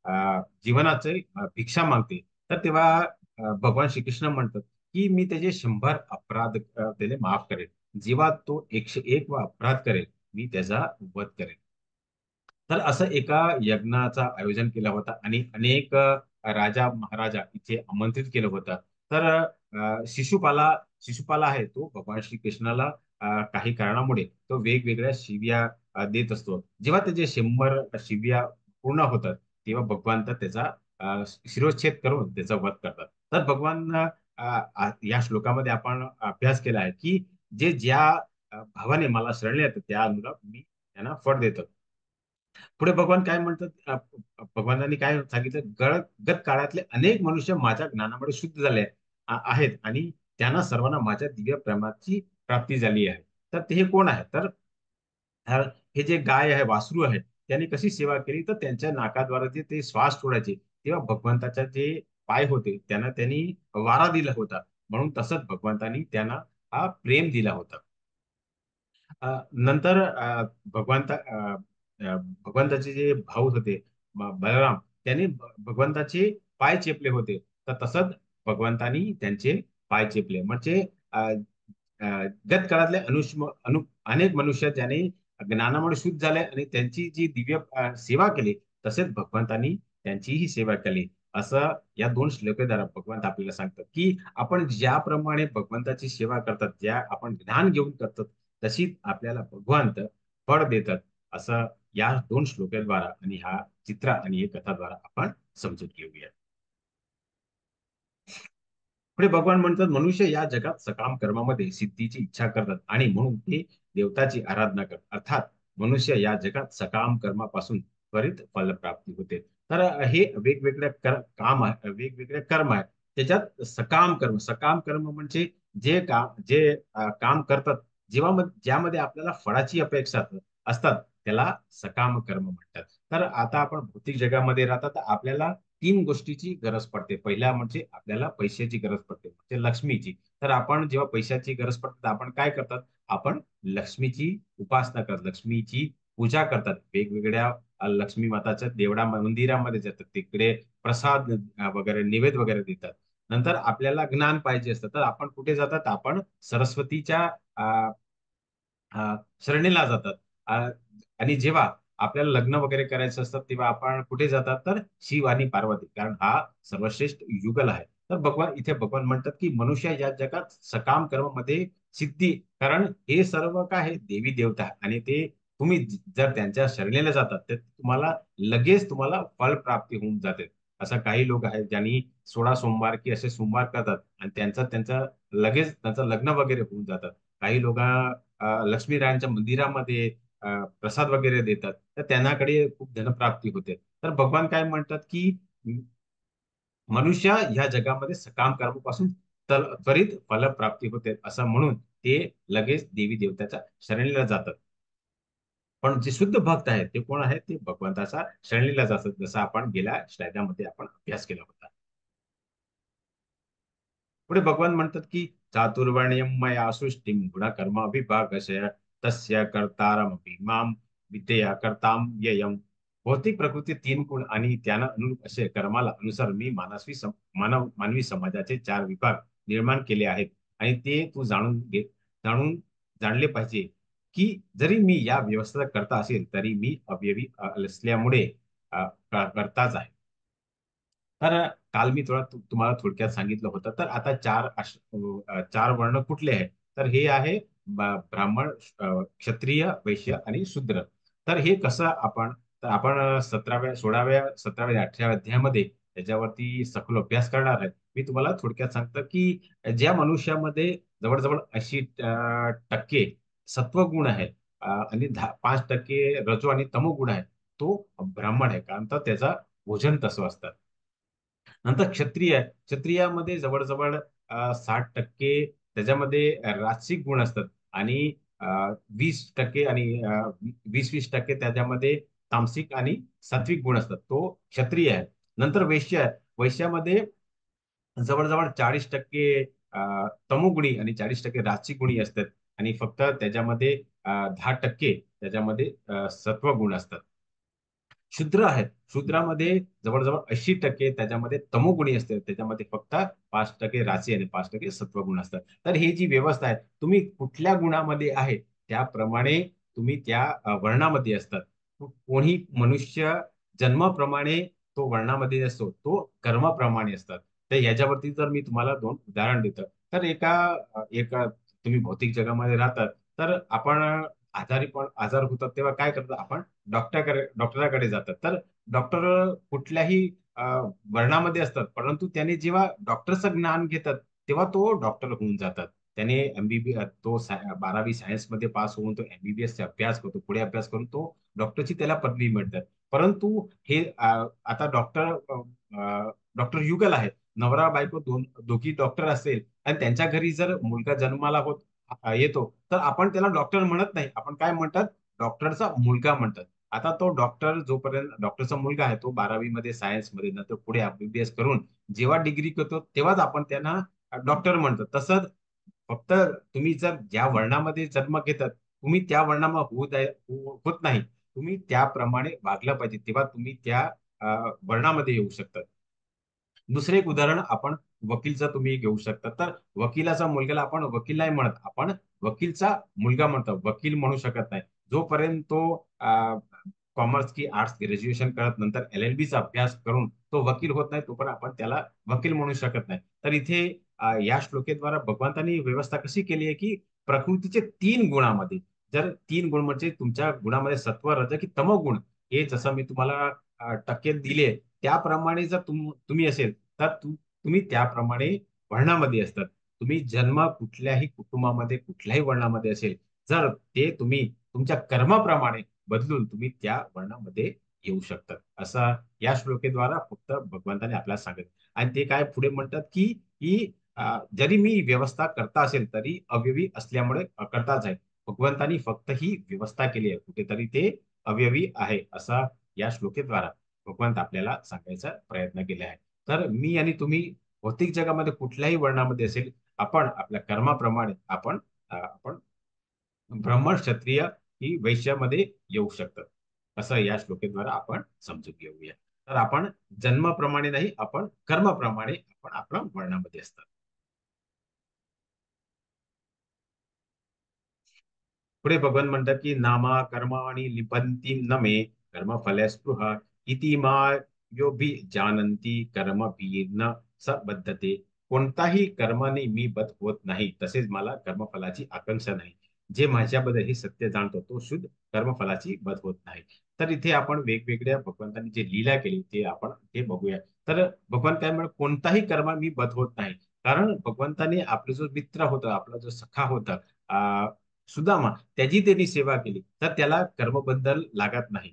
अं, जीवनाचे अं, भिक्षा मागते, तर तेव्हा अं, भगवान श्रीकृष्ण म्हणतात की मी त्याचे शंभर अपराध अं, त्याला माफ करेल. जेव्हा तो एकशे एक वा अपराध करेल, मी त्याचा वध करेल. तर असं एका यज्ञाचं आयोजन केलं होतं आणि अनेक अ, राजा महाराजा इथे आमंत्रित केलं होतं. तर अ, शिशुपाला शिशुपाला आहे तो भगवान श्रीकृष्णाला अ, काही कारणामुळे तो वेगवेगळ्या शिव्या अ, देत असतो. जेव्हा त्याचे शंभर शिव्या पूर्ण होतात, तेव्हा भगवान तर त्याचा अ, शिरोच्छेद करून त्याचा वध करतात. तर भगवान अ, अ, या श्लोकामध्ये आपण अभ्यास केला आहे की जे ज्या अ, भावाने मला शरण येतं त्या अनुसार मी त्यांना फळ देतो. पुढे भगवान काय म्हणतात, अ, भगवानांनी काय सांगितलं, गळ गत काळातले अनेक मनुष्य माझ्या ज्ञानामुळे शुद्ध झाले आ- आहेत आणि त्यांना सर्वांना माझ्या दिव्य प्रेमाची प्राप्ती झाली आहे. तर ते हे कोण आहे, तर अ, हे जे गाय आहे, वासरू आहे, त्यांनी कशी सेवा केली, तर त्यांच्या नाकाद्वारे जे ते श्वास सोडायचे, तेव्हा भगवंताच्या जे पाय होते त्यांना त्यांनी वारा दिला होता. म्हणून तसंच भगवंतानी त्यांना हा प्रेम दिला होता. अ, नंतर अ, भगवंता अ, अ, भगवंताचे जे भाऊ होते ब- बलराम, त्यांनी भ- भगवंताचे पाय चेपले होते. तर तसंच भगवंतानी त्यांचे पाय चेपले. म्हणजे अ, अ, गत काळातले अनुष्म अनु अनेक मनुष्य ज्याने ज्ञानामुळे शुद्ध झाले आणि त्यांची जी दिव्य अ, सेवा केली, तसेच भगवंतानी त्यांचीही सेवा केली. असं या दोन श्लोकाद्वारे भगवंत आपल्याला सांगतात की आपण ज्याप्रमाणे भगवंताची सेवा करतात, ज्या आपण ज्ञान घेऊन करतात, तशी आपल्याला भगवंत फळ देतात. असं या दोन श्लोकाद्वारा आणि ह्या चित्र आणि या कथाद्वारा आपण समजून घेऊया. पुढे भगवान म्हणतात, मनुष्य या जगात सकाम कर्मामध्ये सिद्धीची इच्छा करतात आणि म्हणून ते देवताची आराधना करतात. अर्थात मनुष्य या जगात सकाम कर्मापासून त्वरित फलप्राप्ती होते. तर हे वेगवेगळे कर, काम आहे, वेगवेगळे कर्म आहेत. त्याच्यात सकाम कर्म सकाम कर्म म्हणजे जे काम जे अ, काम करतात, जेव्हा मग- ज्यामध्ये आपल्याला फळाची अपेक्षा असतात, त्याला सकाम कर्म म्हणतात. तर आता आपण भौतिक जगामध्ये राहतात, तर आपल्याला तीन गोष्टीची गरज पडते. पहिला म्हणजे आपल्याला पैशाची गरज पडते, म्हणजे लक्ष्मीची. तर आपण जेव्हा पैशाची गरज पडते, तर आपण काय करतात, आपण लक्ष्मीची उपासना करतात, लक्ष्मीची पूजा करतात. वेगवेगळ्या अ, लक्ष्मी माताच्या देवळा मंदिरामध्ये जातात, तिकडे प्रसाद अ, वगैरे नैवेद्य वगैरे देतात. नंतर आपल्याला ज्ञान पाहिजे असतं, तर आपण कुठे जातात, आपण सरस्वतीच्या अ, अ, श्रेणीला जातात. अ, आणि जेव्हा आपल्याला लग्न वगैरे करायचं असतं, तेव्हा आपण कुठे जातात, तर शिव आणि पार्वती, कारण हा सर्वश्रेष्ठ युगल आहे. तर भगवान इथे भगवान म्हणतात की मनुष्य या जगात सकाम कर्मामध्ये सिद्धी, कारण हे सर्व काय आहे, देवी देवता आहे. आणि ते तुम्ही ज- जर त्यांच्या शरणेला जातात, तर तुम्हाला लगेच तुम्हाला फळ प्राप्ती होऊन जाते. असं काही लोक आहेत ज्यांनी सोळा सोमवार की असे सोमवार करतात आणि त्यांचं त्यांचं लगेच त्यांचं लग्न वगैरे होऊन जातात. काही लोक लक्ष्मीनारायणच्या मंदिरामध्ये अ, प्रसाद वगैरे देतात, तर त्यांनाकडे खूप धनप्राप्ती होते. तर भगवान काय म्हणतात की म- मनुष्य ह्या जगामध्ये सकाम कर्मापासून तल- त्वरित फलप्राप्ती होते, असं म्हणून ते लगेच देवी देवताच्या शरणीला जातात. पण जे शुद्ध भक्त आहेत ते कोण आहेत, ते भगवंताचा शरणीला जातात, जसं आपण गेल्या श्लोकामध्ये आपण अभ्यास केला होता. पुढे भगवान म्हणतात की चातुर्वर्ण्यम मया सृष्टीम गुणकर्म विभागशय तस्य कर्तारमपि माम विद्यया कर्ताम ययम. भौतिक प्रकृती तीन गुण आणि त्यांना अनुरूप असे कर्माला अनुसार मी मानवी सम, मानव मानवी समाजाचे चार विभाग निर्माण केले आहेत. आणि ते तू जाणून घे, जाणून जाणले पाहिजे की जरी मी या व्यवस्था करता असेल, तरी मी अवयवी असल्यामुळे अ, करताच आहे. तर काल मी थोडा तु- तुम्हाला थोडक्यात सांगितलं होतं. तर आता चार आश- अ, चार वर्ण कुठले आहेत, तर हे आहे ब- ब्राह्मण, अ, क्षत्रिय, वैश्य आणि शूद्र. तर हे कसं आपण, तर आपण सतराव्या सोळाव्या सतराव्या अठराव्या अध्यायामध्ये त्याच्यावरती सखोल अभ्यास करणार आहे. मी तुम्हाला थोडक्यात सांगतो की ज्या मनुष्यामध्ये जवळजवळ ऐंशी टक्के सत्वगुण आहे, अ, आणि दहा पाच टक्के रजो आणि तमोगुण आहे, तो ब्राह्मण आहे, कारण तर त्याचा भोजन तसं असतं. नंतर क्षत्रिय आहे. क्षत्रियामध्ये जवळजवळ अ, साठ टक्के त्याच्यामध्ये राजसिक गुण असतात आणि अ, वीस टक्के आणि अ, वीस वीस टक्के त्याच्यामध्ये तामसिक आणि सात्विक गुण असतात, तो क्षत्रिय आहे. नंतर वैश्य आहे. वैश्यामध्ये जवळजवळ चाळीस टक्के अ, तमोगुणी आणि चाळीस टक्के राजसिक गुणी असतात. आणि फक्त त्याच्यामध्ये अ, दहा टक्के त्याच्यामध्ये अ, सत्वगुण असतात. शूद्र आहेत. शूद्रामध्ये जवळजवळ ऐंशी टक्के त्याच्यामध्ये तमोगुणी असते, त्याच्यामध्ये फक्त पाच टक्के राशी आणि पाच टक्के सत्वगुण असतात. तर ही जी व्यवस्था आहे, तुम्ही कुठल्या गुणामध्ये आहे त्याप्रमाणे तुम्ही त्या अ, वर्णामध्ये असतात. कोणी मनुष्य जन्माप्रमाणे तो वर्णामध्ये असतो, तो कर्माप्रमाणे असतात. तर याच्यावरती जर मी तुम्हाला दोन उदाहरण देतो, तर एका एका तुम्ही भौतिक जगामध्ये राहतात, तर आपण आजारी पण आजार होतात तेव्हा काय करतात आपण? डॉक्टरकडे डॉक्टराकडे जातात. तर डॉक्टर कुठल्याही अ, वर्णामध्ये असतात, परंतु त्याने जेव्हा डॉक्टरचं ज्ञान घेतात तेव्हा तो डॉक्टर होऊन जातात. त्याने एमबीबीएस तो साय- बारावी सायन्स मध्ये पास होऊन तो एमबीबीएस चा अभ्यास करतो, पुढे अभ्यास करून तो डॉक्टरची त्याला पदवी मिळतात. परंतु हे अ, आता डॉक्टर डॉक्टर युगल आहेत. नवरा बायको दोन दोघी डॉक्टर असेल आणि त्यांच्या घरी जर मुलगा जन्माला होत अ, येतो, तर आपण त्याला डॉक्टर म्हणत नाही, आपण काय म्हणतात? डॉक्टरचा मुलगा म्हणतात. आता तो डॉक्टर जोपर्यंत डॉक्टरचा मुलगा आहे, तो बारावी मध्ये सायन्स मध्ये नंतर पुढे एमबीबीएस करून जेव्हा डिग्री करतो तेव्हाच आपण त्यांना डॉक्टर म्हणतो. तसंच फक्त तुम्ही जर ज्या वर्णामध्ये जन्म घेतात, तुम्ही त्या वर्णामध्ये होत आहे हो- होत नाही, तुम्ही त्याप्रमाणे वागलं पाहिजे, तेव्हा तुम्ही त्या अ, वर्णामध्ये येऊ शकतात. दुसरे एक उदाहरण आपण वकीलचं तुम्ही घेऊ शकता. तर वकिलाचा मुलग्याला आपण वकील नाही म्हणत, आपण वकीलचा मुलगा म्हणतो, वकील म्हणू शकत नाही. जोपर्यंत तो कॉमर्स की आर्ट्स ग्रॅज्युएशन करत नंतर एल एल बी चा अभ्यास करून तो वकील होत नाही, तोपर्यंत आपण त्याला वकील म्हणू शकत नाही. तर इथे अ, या श्लोकेद्वारा भगवंतांनी व्यवस्था कशी केली आहे की प्रकृतीचे तीन गुणामध्ये, जर तीन गुण म्हणजे तुमच्या गुणामध्ये सत्व रज की तमोगुण, हे जसं मी तुम्हाला अ, टक्के दिले त्याप्रमाणे जर तुम तुम्ही असेल, तर तु, तुम्ही त्याप्रमाणे वर्णामध्ये असतात. तुम्ही जन्म कुठल्याही कुटुंबामध्ये कुठल्याही वर्णामध्ये असेल, जर ते तुम्ही तुमच्या कर्माप्रमाणे बदलून तुम्ही त्या वर्णामध्ये येऊ शकतात, असा या श्लोकेद्वारा फक्त भगवंताने आपल्याला सांगितलं. आणि ते काय पुढे म्हणतात की की अ, जरी मी व्यवस्था करता असेल तरी अवयवी असल्यामुळे करताच आहे. भगवंतानी फक्त ही व्यवस्था केली आहे, कुठेतरी ते अवयवी आहे, असा या श्लोकेद्वारा भगवंत आपल्याला सांगायचा प्रयत्न केला आहे. तर मी आणि तुम्ही भौतिक जगामध्ये कुठल्याही वर्णामध्ये असेल, आपण आपल्या कर्माप्रमाणे आपण अ, आपण ब्राह्मण क्षत्रिय ही वैश्यामध्ये येऊ शकतात, असं या श्लोकेद्वारा आपण समजून घेऊया. तर आपण जन्माप्रमाणे नाही, आपण कर्माप्रमाणे आपण आपल्या वर्णामध्ये असतात. पुढे भगवान म्हणतात की नामा कर्माणि लिपंती न मे कर्म फल स्पृहा इति मा यो भी जानंती कर्म भी न स बद्धते. कोणताही कर्माने मी बद्ध होत नाही, तसेच मला कर्मफलाची आकांक्षा नाही. जे माझ्याबद्दल हे सत्य जाणतो तो शुद्ध कर्मफलाची बद्ध होत नाही. तर इथे आपण वेगवेगळ्या भगवंतांनी जे लीला केली ते आपण ते बघूया. तर भगवान काय म्हणत, कोणताही कर्म मी बद्ध होत नाही. कारण भगवंताने आपला जो मित्र होता, आपला जो सखा होता सुदामा, त्याची त्यांनी सेवा केली, तर त्याला कर्मबंधन लागत नाही.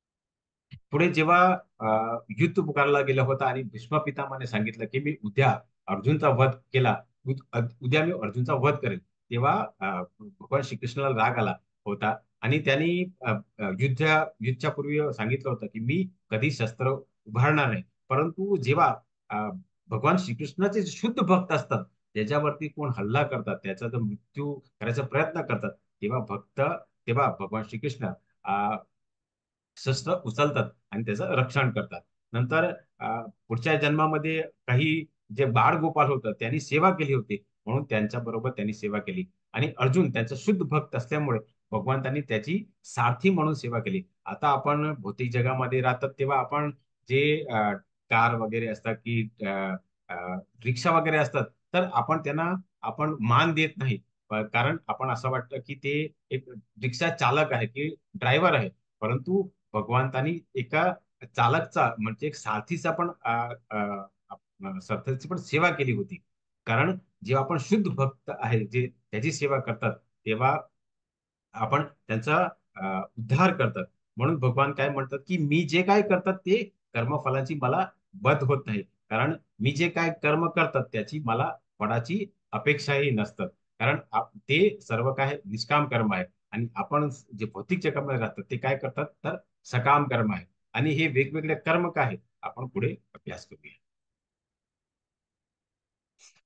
पुढे जेव्हा अ, युद्ध पुकारला गेला होता आणि भीष्म पितामहाने सांगितलं की मी उद्या अर्जुनचा वध केला, उद- उद्या मी अर्जुनचा वध करेल, तेव्हा अ, भगवान श्रीकृष्णाला राग आला होता आणि त्यांनी अ, अ, युद्ध युद्धच्या पूर्वी सांगितलं होतं की मी कधी शस्त्र उभारणार नाही. परंतु जेव्हा अ, भगवान श्रीकृष्णाचे जे शुद्ध भक्त असतात, त्याच्यावरती कोण हल्ला करतात, त्याचा जर मृत्यू करायचा प्रयत्न करतात, तेव्हा भक्त तेव्हा भगवान श्रीकृष्ण अ, शस्त्र उचलतात आणि त्याचं रक्षण करतात. नंतर अ, पुढच्या जन्मामध्ये काही जे बाळ गोपाल होतं त्यांनी सेवा केली होती, म्हणून त्यांच्या बरोबर त्यांनी सेवा केली. आणि अर्जुन त्यांचा शुद्ध भक्त असल्यामुळे भगवंतांनी त्याची सारथी म्हणून सेवा केली. आता आपण भौतिक जगामध्ये राहतात तेव्हा आपण जे अ, कार वगैरे असतात की अ, अ, रिक्षा वगैरे असतात, तर आपण त्यांना आपण मान देत नाही. प- कारण आपण असं वाटतं की ते एक रिक्षा चालक आहे की ड्रायव्हर आहे. परंतु भगवंतानी एका चालकचा म्हणजे एक सारथीचा पण अ, अ, अ, सारथीची पण सेवा केली होती. कारण जेव्हा आपण शुद्ध भक्त आहे जे त्याची सेवा करतात, तेव्हा आपण त्यांचा अ, उद्धार करतात. म्हणून भगवान काय म्हणतात की मी जे काय करतात ते कर्मफलाची मला बद होत नाही. कारण मी जे काय कर्म करतात त्याची मला फळाची अपेक्षाही नसतात. कारण आप- ते सर्व काय निष्काम कर्म आहे. आणि आपण जे भौतिक जगामध्ये राहतात ते काय करतात, तर सकाम कर्म आहे. आणि हे वेगवेगळे कर्म काय आहेत आपण पुढे अभ्यास करूया.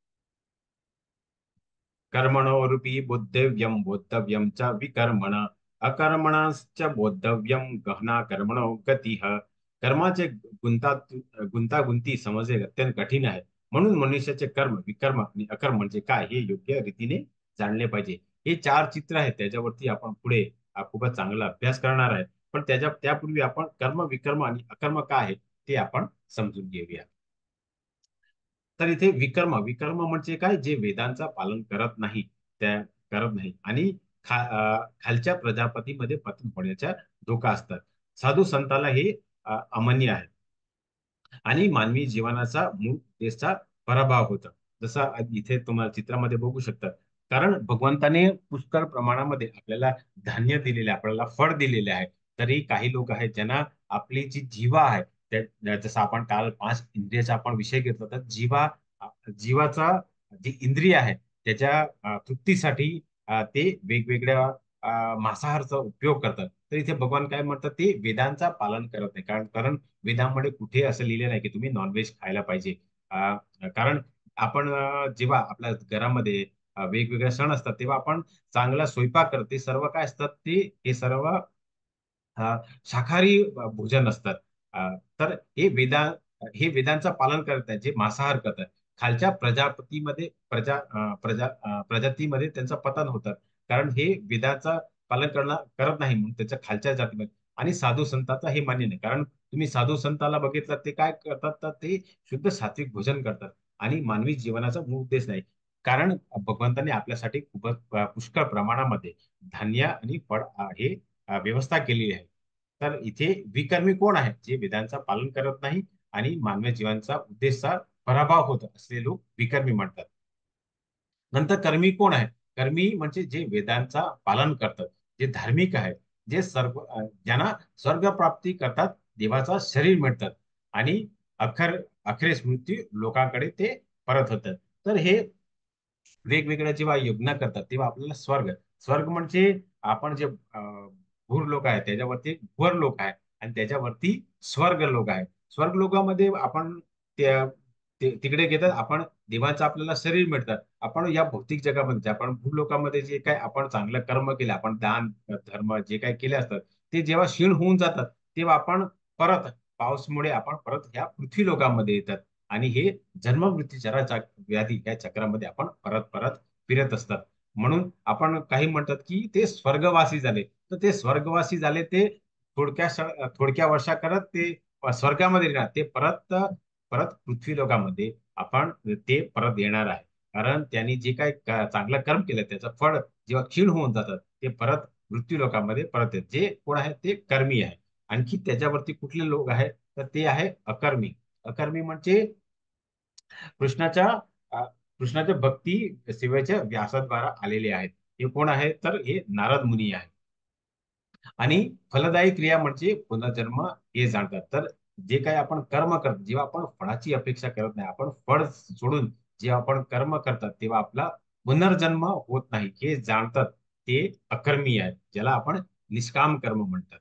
कर्मणो रूपी बोद्धव्यम बोद्धव्यम च विकर्मण अकर्मणाश्च बोद्धव्यम गहना कर्मणो गतिः. कर्माचे गुंतात गुंतागुंती समजणे अत्यंत कठीण आहे. म्हणून मनुष्याचे कर्म, विकर्म आणि अकर्म म्हणजे काय हे योग्य रीतीने जाणले पाहिजे. हे चार चित्र आहेत, त्याच्यावरती आपण पुढे अ, खूपच चांगला अभ्यास करणार आहे. पण त्याच्या त्यापूर्वी आपण कर्म, विकर्म आणि अकर्म काय आहे ते आपण समजून घेऊया. तर इथे विकर्म, विकर्म म्हणजे काय, जे वेदांचा पालन करत नाही, त्या करत नाही आणि खा, अ, खालच्या प्रजापतीमध्ये पतन होण्याच्या धोका असतात. साधू संताला हे अ, अमान्य आहे आणि मानवी जीवनाचा मूळ उद्देशाचा पराभव होता. जसा इथे तुम्हाला चित्रामध्ये बघू शकता. कारण भगवंताने पुष्कळ प्रमाणामध्ये आपल्याला धान्य दिलेले आहे, आपल्याला फळ दिलेले आहे. तरी काही लोक आहेत ज्यांना आपली जी जीवा आहे, त्या जसं आपण काल पाच इंद्रियाचा आपण विषय घेतला, तर जीवा अ, जीवाचा जी इंद्रिय आहे त्याच्या अ, तृप्तीसाठी अ, ते वेगवेगळ्या अ, मांसाहारचा उपयोग करतात. तर इथे भगवान काय म्हणतात, ते वेदांचा पालन करत नाही. कारण कारण वेदांमध्ये कुठे असं लिहिलं नाही की तुम्ही नॉनव्हेज खायला पाहिजे. अ, कारण आपण अ, जेव्हा आपल्या घरामध्ये अ, वेगवेगळे सण असतात तेव्हा आपण चांगला स्वयंपाक करते, सर्व काय असतात ते हे सर्व अ, शाकाहारी भोजन असतात. अ, तर हे वेदा हे वेदांचं पालन करत आहेत, जे मांसाहार करतात. खालच्या प्रजापतीमध्ये प्रजा अ, प्रजा अ, प्रजातीमध्ये त्यांचं पतन होतं. कारण हे वेदाचं पालन करणार करत नाही, म्हणून त्याच्या खालच्या जातीमध्ये. आणि साधू संतांचा हे मान्य नाही. कारण तुम्ही साधू संताला बघितलं, ते काय करतात, तर ते शुद्ध सात्विक भोजन करतात आणि मानवी जीवनाचा मूळ उद्देश नाही. कारण भगवंताने आपल्यासाठी खूपच अ, पुष्कळ प्रमाणामध्ये धान्य आणि फळ अ, हे अ, व्यवस्था केलेली आहे. तर इथे विकर्मी कोण आहे, जे वेदांचं पालन करत नाही आणि मानवी जीवनाचा उद्देशाचा पराभव होत असलेले लोक विकर्मी म्हणतात. नंतर कर्मी कोण आहे? कर्मी म्हणजे जे वेदांचा पालन करतात, जे धार्मिक आहेत, जे सर्व अ, ज्यांना स्वर्ग प्राप्ती करतात, देवाचा शरीर मिळतात आणि अखर अखेरीस मृत्यू लोकांकडे ते परत होतात. तर हे वेगवेगळ्या जेव्हा यज्ञ करतात तेव्हा आपल्याला स्वर्ग, स्वर्ग म्हणजे आपण जे अ, भूर लोक आहे त्याच्यावरती वर लोक आहे आणि त्याच्यावरती स्वर्ग लोक आहे. स्वर्ग लोकांमध्ये आपण त्या ते- तिकडे घेतात आपण, देवाचं आपल्याला शरीर मिळतात. आपण या भौतिक जगामध्ये जे आपण भूर लोकांमध्ये जे काय आपण चांगलं कर्म केले, आपण दान धर्म जे काही केले असतात, ते जेव्हा क्षीण होऊन जातात तेव्हा आपण परत पावसामुळे आपण परत ह्या पृथ्वी लोकांमध्ये येतात आणि हे जन्म मृत्यू जरा व्याधी या चक्रामध्ये आपण परत परत फिरत असतात. म्हणून आपण काही म्हणतात की ते स्वर्गवासी झाले. तर ते स्वर्गवासी झाले ते थोडक्या स- थोडक्या वर्षा करत ते स्वर्गामध्ये येणार, ते परत परत पृथ्वी लोकांमध्ये आपण ते परत येणार आहे. कारण त्यांनी जे काही क- चांगलं कर्म केलं त्याचं फळ जेव्हा क्षीण होऊन जातात ते परत मृत्यू लोकांमध्ये परत येत, जे कोण आहे ते कर्मी आहे. आणखी त्याच्यावरती कुठले लोक आहेत, तर ते आहे अकर्मी. अकर्मी म्हणजे कृष्णाच्या अ, कृष्णाच्या भक्ती सेवेच्या व्यासाद्वारा आलेले आहेत. हे कोण आहे, तर हे नारद मुनी आहे. आणि फलदायी क्रिया म्हणजे पुनर्जन्म हे जाणतात. तर जे काही आपण कर्म करतो, जेव्हा आपण फळाची अपेक्षा करत नाही, आपण फळ सोडून जेव्हा आपण कर्म करतात तेव्हा आपला पुनर्जन्म होत नाही हे जाणतात, ते अकर्मी आहेत, ज्याला आपण निष्काम कर्म म्हणतात.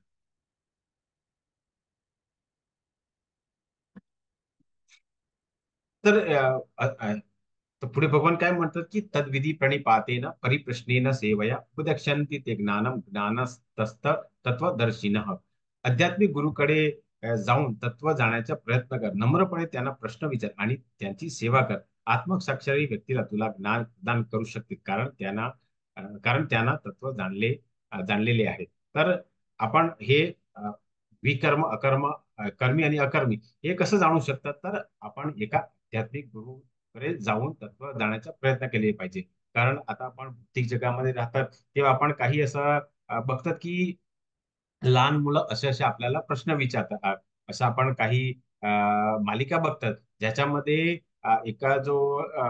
तर अ, अ, अ, तर पुढे भगवान काय म्हणतात की तद्विधी प्रणिपातेन परिप्रश्नेन सेवया उपदक्षन्ति ते ज्ञानम ज्ञानस्तस्त तत्वदर्शिनः. आध्यात्मिक गुरुकडे अ, जाऊन तत्व जाण्याचा प्रयत्न कर, नम्रपणे त्यांना प्रश्न विचार आणि त्यांची सेवा कर. आत्मसाक्षरी व्यक्तीला तुला ज्ञान प्रदान करू शकते, कारण त्यांना अ, कारण त्यांना तत्व जाणले अ, जाणलेले आहे. तर आपण हे अ, विकर्म अकर्म अ, कर्मी आणि अकर्मी हे कसं जाणू शकतात, तर आपण एका आध्यात्मिक गुरुकडे जाऊन तत्व जाण्याचा प्रयत्न केले पाहिजे. कारण आता आपण भौतिक जगामध्ये राहतात तेव्हा आपण काही असं अ, बघतात की लहान मुलं असे असे आपल्याला प्रश्न विचारतात. असं आपण काही अ, मालिका बघतात ज्याच्यामध्ये अ, एका जो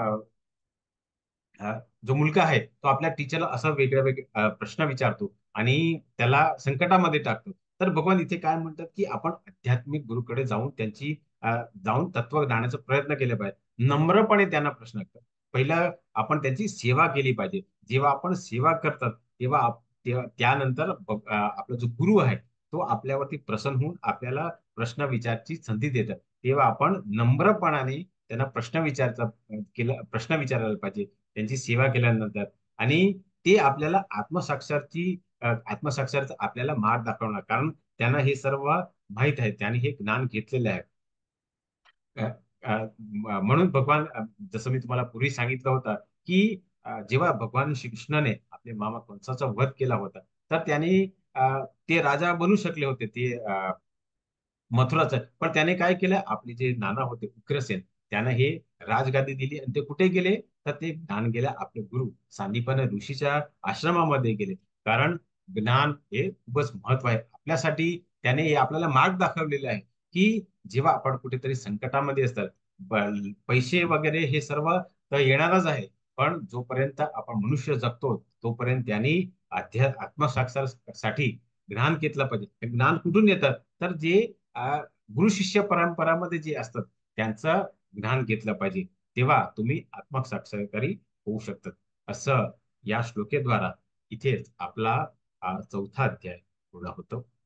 अ, जो मुलगा आहे तो आपल्या टीचरला असा वेगळ्या वेगळ्या प्रश्न विचारतो आणि त्याला संकटामध्ये टाकतो. तर भगवान इथे काय म्हणतात की आपण आध्यात्मिक गुरुकडे जाऊन त्यांची अ, जाऊन तत्व जाण्याचा प्रयत्न केले पाहिजे, नम्रपणे त्यांना प्रश्न कर. पहिला आपण त्यांची सेवा केली पाहिजे. जेव्हा आपण सेवा करतात तेव्हा आप- तेव्हा त्यानंतर ब- अ, आपला जो गुरु आहे तो आपल्यावरती प्रसन्न होऊन आपल्याला प्रश्न विचारची संधी देतात. तेव्हा आपण नम्रपणाने त्यांना प्रश्न विचारचा केला प्रश्न विचारायला पाहिजे, त्यांची सेवा केल्यानंतर. आणि ते आपल्याला आत्मसाक्षाची अ, आत्मसाक्षात आपल्याला मार्ग दाखवणार, कारण त्यांना हे सर्व माहित आहे, त्यांनी हे ज्ञान घेतलेले आहे. अ, अ, म- म्हणून भगवान, अ, जसं मी तुम्हाला पूर्वी सांगितलं होतं की अ, जेव्हा भगवान श्रीकृष्णाने आपले मामा कंसाचा वध केला होता, तर त्यांनी अ, ते राजा बनू शकले होते, ते अ, मथुराचं. पण त्याने काय केलं, आपले जे नाना होते उग्रसेन, त्यांना हे राजगादी दिली आणि ते कुठे गेले, तर ते ज्ञान गेले आपले गुरु सांदीपनी ऋषीच्या आश्रमामध्ये गेले. कारण ज्ञान हे खूपच महत्व आहे आपल्यासाठी. त्याने हे आपल्याला मार्ग दाखवलेले आहे की जेव्हा आपण कुठेतरी संकटामध्ये असतात, ब- पैसे वगैरे हे सर्व तर येणारच आहे, पण जोपर्यंत आपण मनुष्य जगतो तोपर्यंत त्यांनी अध्या आत्मसाक्षासाठी ज्ञान घेतलं पाहिजे. हे ज्ञान कुठून येतं, तर जे अ, गुरु शिष्य परंपरामध्ये जे असतात त्यांचं ज्ञान घेतलं पाहिजे, तेव्हा तुम्ही आत्मसाक्षात्कारी होऊ शकतात. असं या श्लोकेद्वारा इथेच आपला हा चौथा अध्याय पूर्ण होतो.